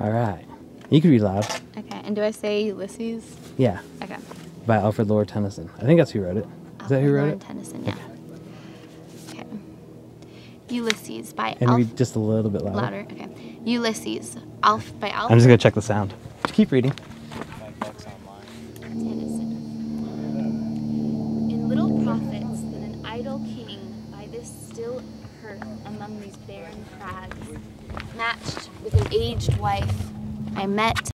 All right. You can read loud. Okay, and do I say Ulysses? Yeah. Okay. By Alfred Lord Tennyson. I think that's who wrote it. Is that who wrote it? Tennyson, yeah. Okay. Ulysses by And read just a little bit louder. Louder, okay. Ulysses by Alfred. I'm just going to check the sound. Just keep reading. Tennyson. In little profits that an idle king by this still hearth among these barren crags, matched with an aged wife, I met